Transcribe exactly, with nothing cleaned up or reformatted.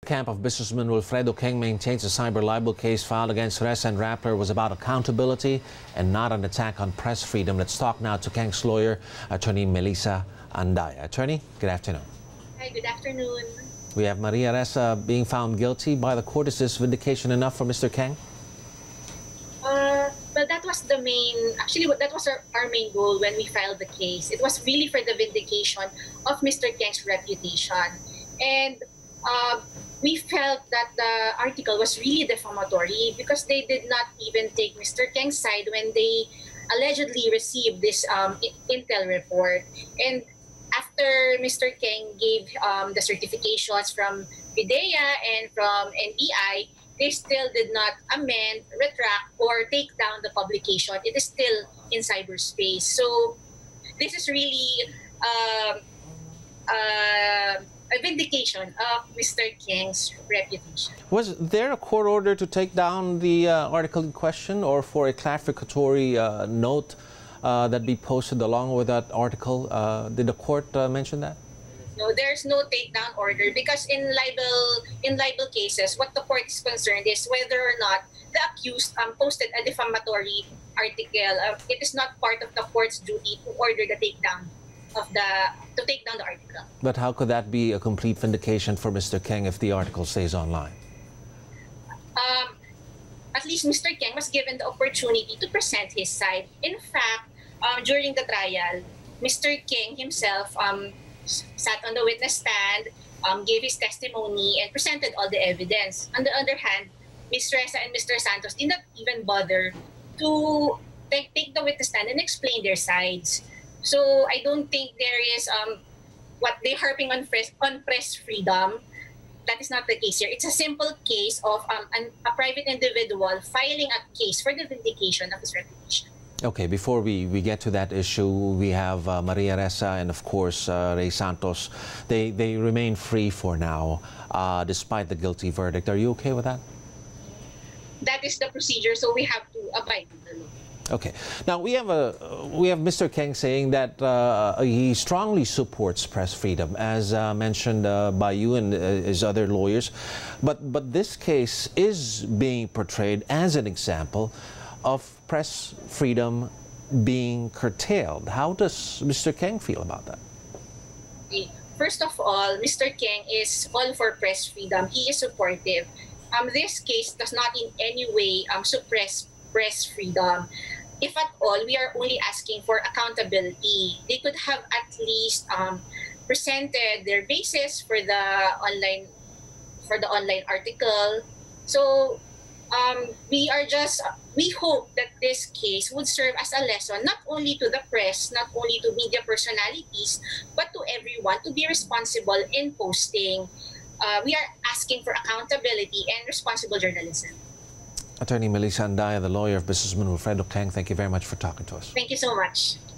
camp of businessman Wilfredo Keng maintains a cyber libel case filed against Ressa and Rappler was about accountability and not an attack on press freedom. Let's talk now to Keng's lawyer, Attorney Melissa Andaya. Attorney, good afternoon. Hi, good afternoon. We have Maria Ressa being found guilty by the court. Is this vindication enough for Mister Keng? Uh, well, that was the main, actually, that was our, our main goal when we filed the case. It was really for the vindication of Mister Keng's reputation. And uh, we felt that the article was really defamatory because they did not even take Mister Keng's side when they allegedly received this um, intel report. And after Mister Keng gave um, the certifications from PIDEA and from N B I, they still did not amend, retract, or take down the publication. It is still in cyberspace. So this is really um, uh, a vindication of Mister Keng's reputation. Was there a court order to take down the uh, article in question, or for a clarificatory uh, note uh, that be posted along with that article? Uh, did the court uh, mention that? No, there's no takedown order because in libel in libel cases, what the court is concerned is whether or not the accused um, posted a defamatory article. Uh, it is not part of the court's duty to order the takedown of the to take down the article. But how could that be a complete vindication for Mister Keng if the article stays online? Um, at least Mister Keng was given the opportunity to present his side. In fact, um, during the trial, Mister Keng himself um, sat on the witness stand, um, gave his testimony, and presented all the evidence. On the other hand, Miz Ressa and Mister Santos did not even bother to take, take the witness stand and explain their sides. So I don't think there is um, what they're harping on press, on press freedom. That is not the case here. It's a simple case of um, an, a private individual filing a case for the vindication of his reputation. Okay, before we, we get to that issue, we have uh, Maria Ressa and, of course, uh, Rey Santos. They, they remain free for now, uh, despite the guilty verdict. Are you okay with that? That is the procedure, so we have to abide with the law. Okay. Now, we have, a, we have Mister Keng saying that uh, he strongly supports press freedom, as uh, mentioned uh, by you and uh, his other lawyers. But, but this case is being portrayed as an example of press freedom being curtailed. How does Mister Keng feel about that? First of all, Mister Keng is all for press freedom. He is supportive. Um, this case does not in any way um, suppress press freedom. If at all, we are only asking for accountability. They could have at least um, presented their basis for the online for the online article. So um, we are just we hope that this case would serve as a lesson not only to the press, not only to media personalities, but to everyone to be responsible in posting. Uh, we are asking for accountability and responsible journalism. Attorney Melissa Andaya, the lawyer of businessman Wilfredo Keng, thank you very much for talking to us. Thank you so much.